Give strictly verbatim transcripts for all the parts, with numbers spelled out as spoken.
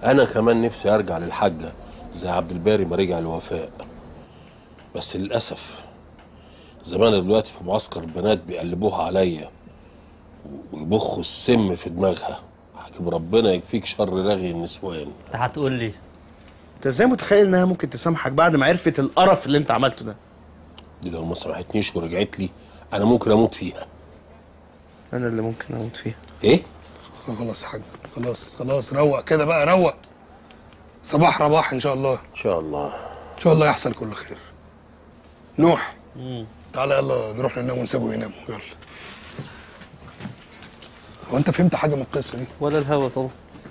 انا كمان نفسي ارجع للحاجه زي عبد الباري ما رجع لوفاء، بس للاسف زمان دلوقتي في معسكر البنات بيقلبوها عليا ويبخوا السم في دماغها. حاكم ربنا يكفيك شر رغي النسوان. انت هتقول لي انت ازاي متخيل انها ممكن تسامحك بعد ما عرفت القرف اللي انت عملته ده؟ دي لو ما سامحتنيش ورجعت لي انا ممكن اموت فيها. انا اللي ممكن اموت فيها. ايه؟ خلاص يا حاج، خلاص خلاص، روق كده بقى، روق. صباح رباح ان شاء الله. ان شاء الله ان شاء الله يحصل كل خير. نوح مم. تعالى يلا نروح ننام ونسيبه ينام. يلا. هو انت فهمت حاجه من القصه دي؟ ولا الهوا طبعا.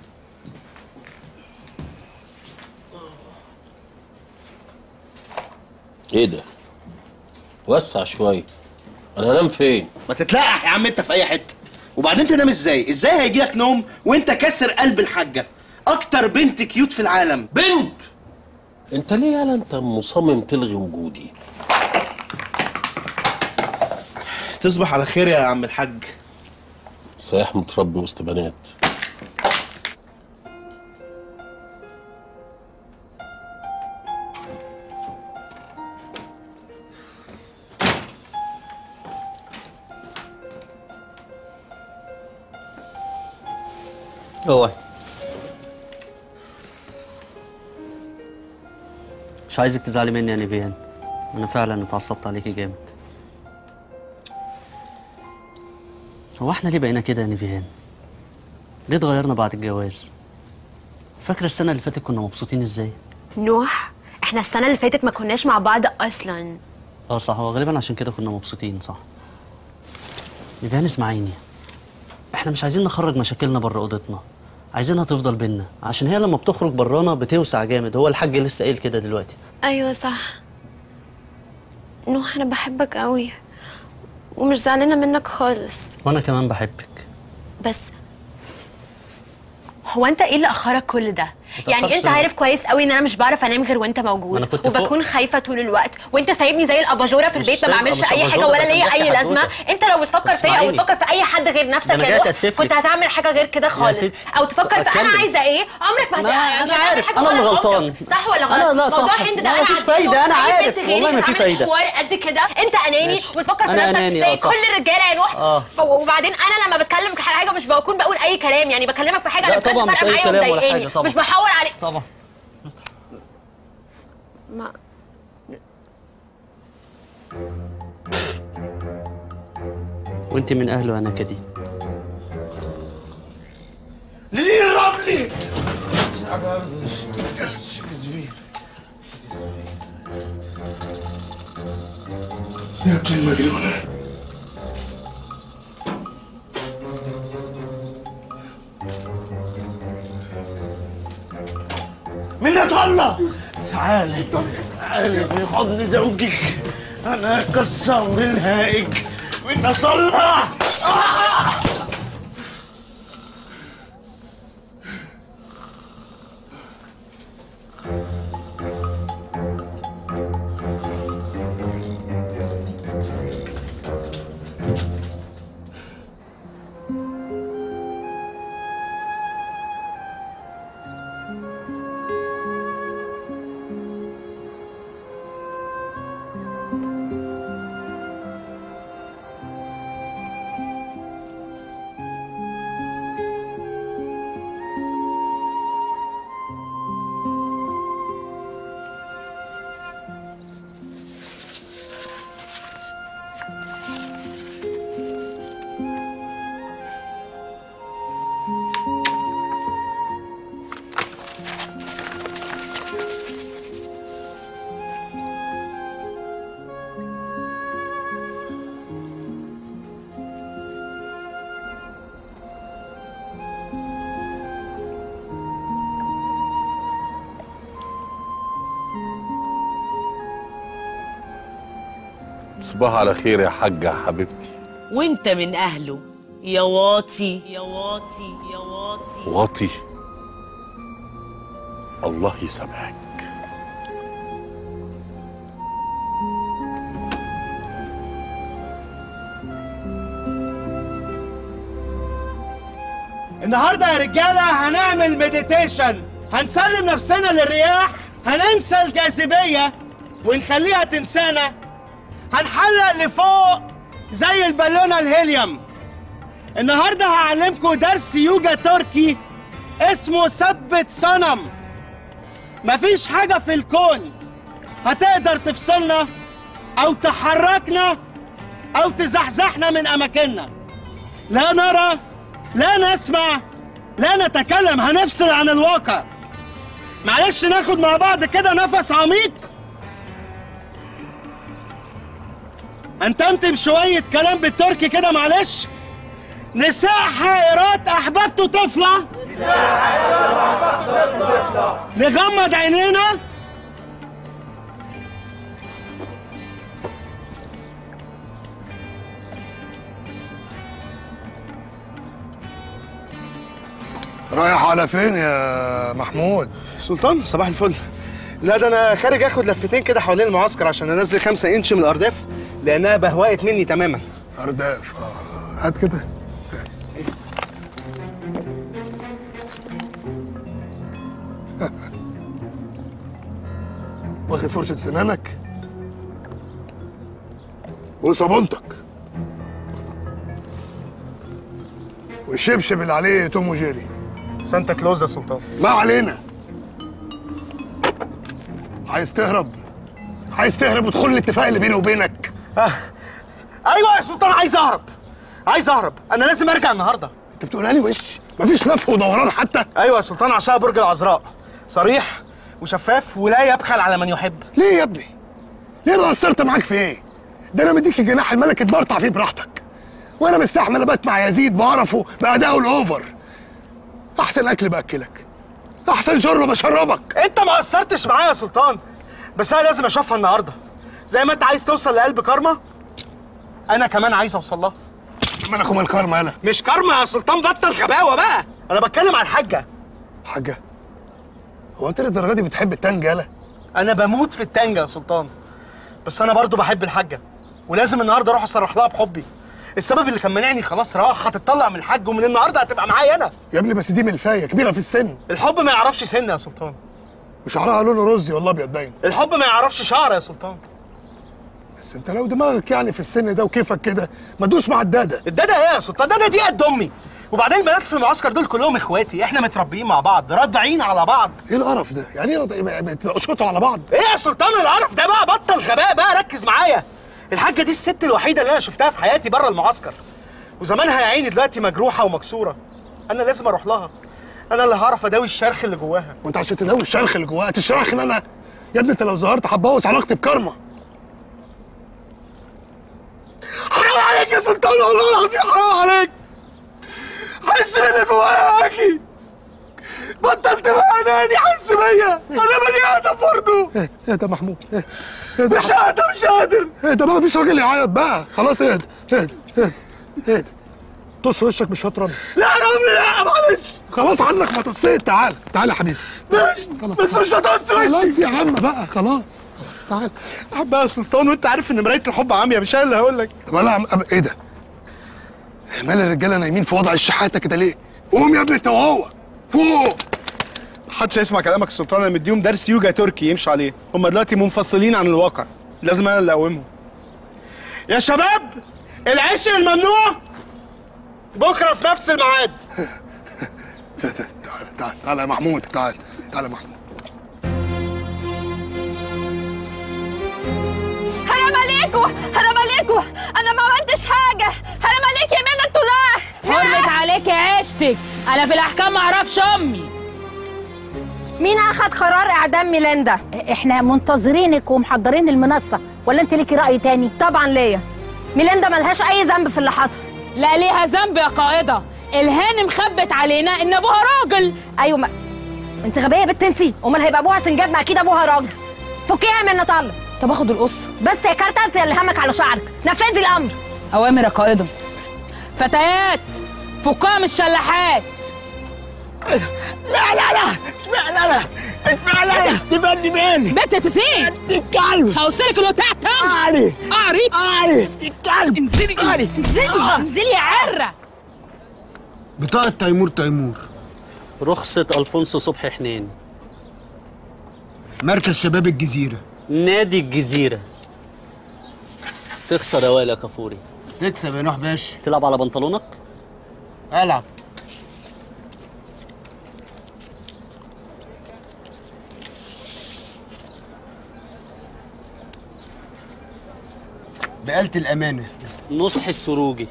ايه ده؟ وسع شويه. انا هنام فين؟ ما تتلقح يا عم انت في اي حته. وبعدين تنام ازاي؟ ازاي هيجي لك نوم وانت كسر قلب الحاجه؟ اكتر بنت كيوت في العالم. بنت؟ انت ليه يالا انت مصمم تلغي وجودي؟ تصبح على خير يا عم الحاج. صحيح متربي وسط بنات. اوعي. مش عايزك تزعلي مني يا نيفين، انا فعلا اتعصبت عليكي جامد. هو احنا ليه بقينا كده يا نيفين؟ ليه اتغيرنا بعد الجواز؟ فاكره السنه اللي فاتت كنا مبسوطين ازاي؟ نوح، احنا السنه اللي فاتت ما كناش مع بعض اصلا. اه صح، هو غالبا عشان كده كنا مبسوطين. صح نيفين اسمعيني، احنا مش عايزين نخرج مشاكلنا بره اوضتنا، عايزينها تفضل بينا، عشان هي لما بتخرج برانا بتوسع جامد. هو الحاج لسه قايل كده دلوقتي. ايوه صح. نوح انا بحبك قوي ومش زعلانه منك خالص. وانا كمان بحبك. بس هو انت ايه اللي اخرك كل ده؟ يعني انت عارف كويس قوي ان انا مش بعرف انام غير وانت موجود، وبكون خايفه طول الوقت، وانت سايبني زي الاباجوره في البيت، ما بعملش اي حاجه ولا ليا اي لازمه. انت لو بتفكر فيا او بتفكر في اي حد غير نفسك يا نوح كنت هتعمل حاجه غير كده خالص، او تفكر في انا عايزه ايه. عمرك ما هتعمل. انا عارف انا اللي غلطان. صح ولا غلط؟ انا لا صح. موضوع هند ده انا مفيش فايده. انا عارف والله ما في فايده. حوار قد كده انت اناني وتفكر في نفسك زي كل الرجاله يا نوح. وبعدين انا لما بتكلم في حاجه مش بكون بقول اي كلام، يعني بكلمك في حاجه انا طبعا مش اي كلام ولا حاجه. طبعا مش بحور عليك طبعا. ما وانت من اهله انا كدي. ليه الرملي؟ يا ابن المجنونه. منى طلة، تعالي تعالي في حضن زوجك، انا كسر بالهائج. منى طلة. آه! تصبح على خير يا حاجة حبيبتي. وانت من اهله يا واطي يا واطي يا واطي. واطي؟ الله يسامحك. النهارده يا رجاله هنعمل مديتيشن، هنسلم نفسنا للرياح، هننسى الجاذبية ونخليها تنسانا، هنحلق لفوق زي البالونة الهيليوم. النهارده هعلمكم درس يوجا تركي اسمه ثبت صنم. مفيش حاجة في الكون هتقدر تفصلنا أو تحركنا أو تزحزحنا من أماكننا. لا نرى، لا نسمع، لا نتكلم، هنفصل عن الواقع. معلش ناخد مع بعض كده نفس عميق. انتمتم شوية كلام بالتركي كده معلش. نساء حائرات أحببت طفلة، نساء حائرات أحببت طفلة، نغمض عينينا رايح على فين يا محمود؟ سلطان صباح الفل. لا ده انا خارج اخد لفتين كده حوالين المعسكر عشان انزل خمسة انش من الارداف لانها بهوقت مني تماما. ارداف اه هات كده. واخد فرشة سنانك وصابونتك والشبشب اللي عليه توم وجيري. سانتا كلوز يا سلطان. ما علينا. عايز تهرب؟ عايز تهرب وتدخل الاتفاق اللي بيني وبينك؟ آه. ايوه يا سلطان عايز اهرب، عايز اهرب، انا لازم ارجع النهارده. انت بتقولها لي وش؟ مفيش لف ودوران حتى؟ ايوه يا سلطان عشان برج العذراء صريح وشفاف ولا يبخل على من يحب. ليه يا ابني؟ ليه انا قصرت معاك في ايه؟ ده انا مديك الجناح الملكي تبرطع فيه براحتك، وانا مستحمل ابات مع يزيد بعرفه بادائه الاوفر. احسن اكل باكلك، احسن شرب بشربك. انت ما قصرتش معايا يا سلطان، بس انا لازم اشوفها النهارده. زي ما انت عايز توصل لقلب كارما انا كمان عايز اوصل لها. مالك ومال كارما؟ انا مش كارما يا سلطان، بطل غباوه بقى. انا بتكلم عن الحاجه. حاجه؟ هو انت للدرجه دي بتحب التانج يالا؟ انا بموت في التانجة يا سلطان، بس انا برضو بحب الحاجه ولازم النهارده اروح اصرح لها بحبي. السبب اللي كان مانعني خلاص راح، هتطلع من الحاج ومن النهارده هتبقى معايا انا. يا ابني بس دي ملفايه كبيره في السن. الحب ما يعرفش سن يا سلطان. وشعرها لونه رزي والله ابيض باين. الحب ما يعرفش شعر يا سلطان. بس انت لو دماغك يعني في السن ده وكيفك كده ما تدوس مع الداده. الداده ايه يا سلطان؟ الداده دي قد امي. وبعدين البنات في المعسكر دول كلهم اخواتي، احنا متربيين مع بعض، رادعين على بعض. ايه القرف ده؟ يعني ايه بتقشطوا على بعض؟ ايه يا سلطان القرف ده بقى؟ بطل غباء بقى، ركز معايا. الحاجه دي الست الوحيده اللي انا شفتها في حياتي بره المعسكر، وزمانها يا عيني دلوقتي مجروحه ومكسوره. انا لازم اروح لها، انا اللي هعرف اداوي الشرخ اللي جواها. وانت عشان تداوي الشرخ اللي جواها تشرخني انا؟ يا ابني انت لو ظهرت هتبوظ علاقتي بكارما. حرام عليك يا سلطان والله العظيم، حرام عليك. حس باللي جوايا يا اخي، بطل تبقى اناني، حس بيا، انا بني ادم برضه. ايه اهدى محمود، اهدى. مش قادر مش قادر. اهدى بقى، مفيش راجل يعيط بقى، خلاص اهدى اهدى اهدى اهدى. طص وشك مش هترمي. لا رمي، لا معلش. خلاص عنك ما طصيت. تعال تعال يا حبيبي. ماشي بس مش هطص وشي. خلاص يا عم بقى خلاص. تعال. احبها يا سلطان، وانت عارف ان مرايه الحب عاميه، مش انا اللي هقول لك. طب انا عم... ايه ده؟ مال الرجاله نايمين في وضع الشحاته كده ليه؟ قوم يا ابني انت وهو فوق. محدش هيسمع كلامك يا سلطان، انا مديهم درس يوجا تركي يمشوا عليه، هم دلوقتي منفصلين عن الواقع، لازم انا اللي اقومهم. يا شباب العشق الممنوع بكره في نفس الميعاد. تعال تعال تعال يا محمود، تعال تعال يا محمود. حرام عليكوا، حرام عليكوا، انا ما عملتش حاجه، حرام عليك يا منى الله. حرمت عليكي عيشتك، انا في الاحكام ما اعرفش امي. مين اخد قرار اعدام ميلاندا؟ احنا منتظرينك ومحضرين المنصه، ولا انت ليكي راي تاني؟ طبعا ليا. ميلاندا ملهاش اي ذنب في اللي حصل. لا ليها ذنب يا قائده، الهانم خبت علينا ان ابوها راجل. ايوه ما انت غبيه يا بنت انت، امال هيبقى ابوها سنجاب؟ ما اكيد ابوها راجل. فكيها من طلع. طب اخد القص بس يا كارتة انت اللي همك على شعرك، نفذي الامر. اوامر يا قائده. فتيات فكها من الشلاحات. لا لا لا، اشمعنى انا؟ اشمعنى انا؟ تبدي مين؟ بنت تسيب انت الكلب. هوصلك اللي تحت. اعري اعري اعري انت الكلب. انزلي انزلي انزلي يا عره. بطاقة تيمور تيمور. رخصة الفونسو صبحي حنين. مركز شباب الجزيرة. نادي الجزيرة. تخسر يا وائل يا كافوري. تكسب يا نوح باشا. تلعب على بنطلونك؟ العب. بقالة الأمانة. نصحي السروجي.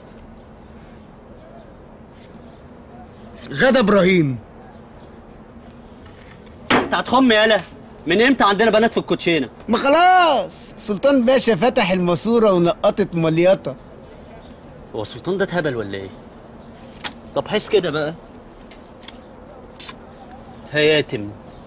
غدا إبراهيم. انت هتخم يالا؟ من امتى عندنا بنات في الكوتشينة؟ ما خلاص سلطان باشا فتح الماسورة ونقطت مليطة. هو سلطان ده اتهبل ولا ايه؟ طب حس كده بقى. هياتم.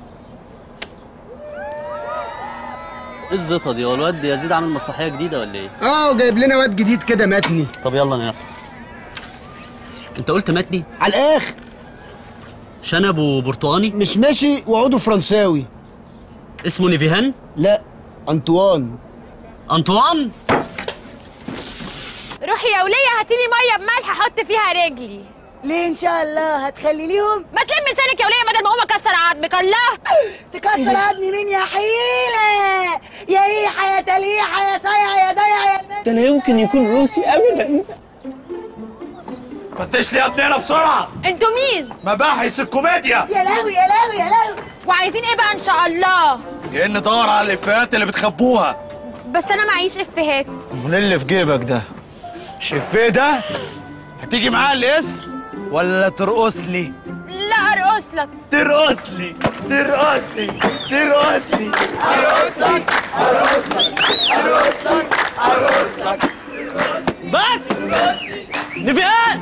ايه الزيطة دي؟ هو الواد يزيد عامل مسرحية جديدة ولا ايه؟ اه وجايب لنا واد جديد كده متني. طب يلا نقطع. انت قلت متني؟ على الآخر. شنب وبرتقاني؟ مش ماشي وعوده فرنساوي. اسمه نيفيهان؟ لا أنطوان. أنطوان؟ روحي يا ولية هاتيلي مية بملح احط فيها رجلي. ليه ان شاء الله هتخليليهم؟ ما تلمي لسانك يا ولية بدل ما اقوم اكسر عظمك. الله تكسر عظمي مين يا حيلة؟ يا ايحة يا تليحة يا صايعة يا ضيعة يا ده لا يمكن يكون روسي ابدا. فتش لي يا ابني هنا بسرعه. انتوا مين؟ مباحث الكوميديا. يا لهوي يا لهوي يا لهوي. وعايزين ايه بقى ان شاء الله؟ جايين ندور على الافيهات اللي بتخبوها. بس انا معيش افيهات. امال اللي في جيبك ده؟ مش افيه ده؟ هتيجي معايا الاسم ولا ترقص لي؟ لا ارقص لك. ترقص لي ترقص لي ترقص لي ارقصك ارقصك ارقصك ارقصك. بس نيفيان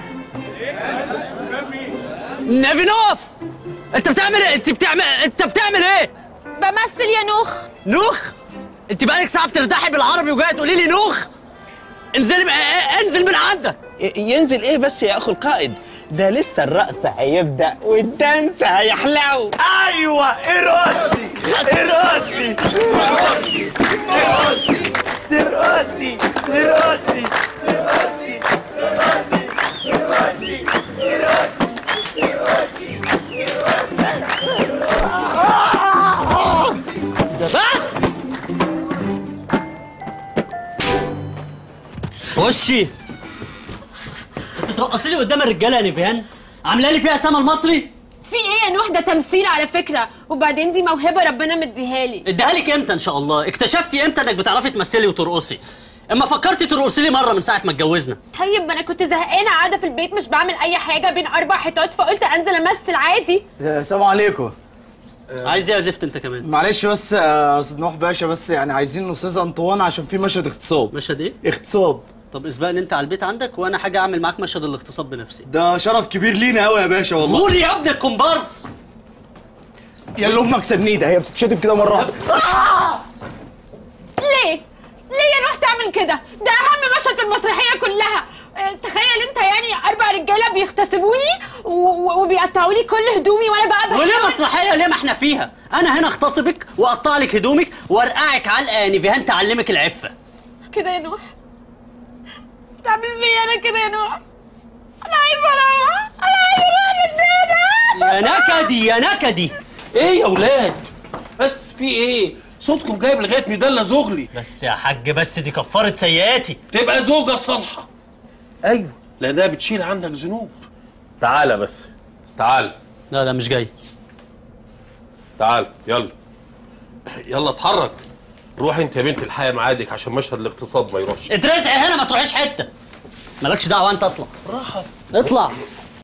نيفينوف انت بتعمل ايه؟ انت بتعمل انت بتعمل ايه؟ بمثل يا نوخ. نوخ؟ انت بقالك ساعه بتردحي بالعربي وجايه تقولي لي نوخ؟ انزل انزل من عندك. ينزل ايه بس يا اخو القائد؟ ده لسه الرقص هيبدا والدنس هيحلو. ايوه ارقصني ارقصني ارقصني ارقصني ارقصني ارقصني ارقصني ارقصني ارقصني ده بس وشي انت ترقصي لي قدام الرجاله يا نيفيان؟ عامله لي فيها سما المصري؟ في ايه يا نوح؟ ده تمثيل على فكره، وبعدين دي موهبه ربنا مديها لي. اديها لك امتى ان شاء الله؟ اكتشفتي امتى انك بتعرفي تمثلي وترقصي؟ اما فكرتي ترقصي لي مره من ساعه ما اتجوزنا. طيب انا كنت زهقانه قاعده في البيت مش بعمل اي حاجه بين اربع حيطات، فقلت انزل امثل عادي. السلام عليكم. عايز ايه يا زفت انت كمان؟ معلش بس يا استاذ نوح باشا، بس يعني عايزين استاذ انطوان عشان في مشهد اغتصاب. مشهد ايه؟ اغتصاب. طب اسبقني انت على البيت عندك وانا حاجه اعمل معاك مشهد الاغتصاب بنفسي. ده شرف كبير لينا قوي يا باشا والله. قول يا ابني الكومبارس. يا اللي امك سنيده هي بتتشتم كده مره واحده. ليه؟ ليه يا نوح تعمل كده؟ ده اهم مشهد في المسرحيه كلها. تخيل انت يعني اربع رجاله بيغتصبوني وبيقطعوا لي كل هدومي وانا بقى بحاول. وليه مسرحيه؟ ليه ما احنا فيها؟ انا هنا اغتصبك واقطع لك هدومك وارقعك علقه نيفيهان تعلمك العفه. كده يا نوح؟ تعمل فيا انا كده يا نوح؟ انا عايزه اروح، انا عايزه اروح للداده. يا نكدي يا نكدي. ايه يا ولاد؟ بس في ايه؟ صوتكم جايب لغايه ميدالة زغلي. بس يا حاج بس دي كفاره سيئاتي. تبقى زوجة صالحة. ايوه لانها بتشيل عنك ذنوب. تعالى بس تعال. لا لا مش جاي. تعال يلا يلا اتحرك. روح انت يا بنت الحياه معادك عشان مشهد الاغتصاب ما يروحش. اترزعي هنا ما تروحيش حته. مالكش دعوه انت اطلع. راحه اطلع.